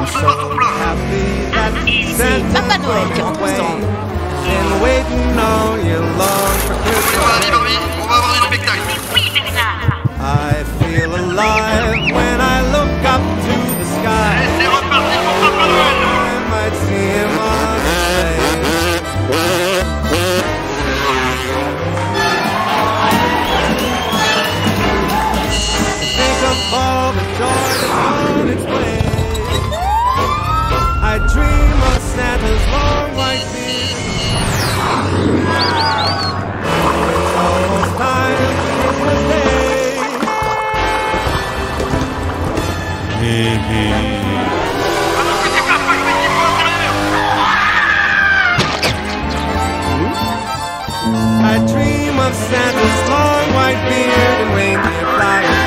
so happy that Et c'est Papa Noël qui rentre au stand. and waiting all year long for Christmas. On va avoir du spectacle. Oui, Bernard. I feel alive when I look up to the sky. C'est reparti pour Papa Noël. I might see him on the sleigh. Think of all the joy that's on its way. I dream of Santa's long white beard. It's almost time for Christmas Day. I dream of Santa's long white beard and reindeer flying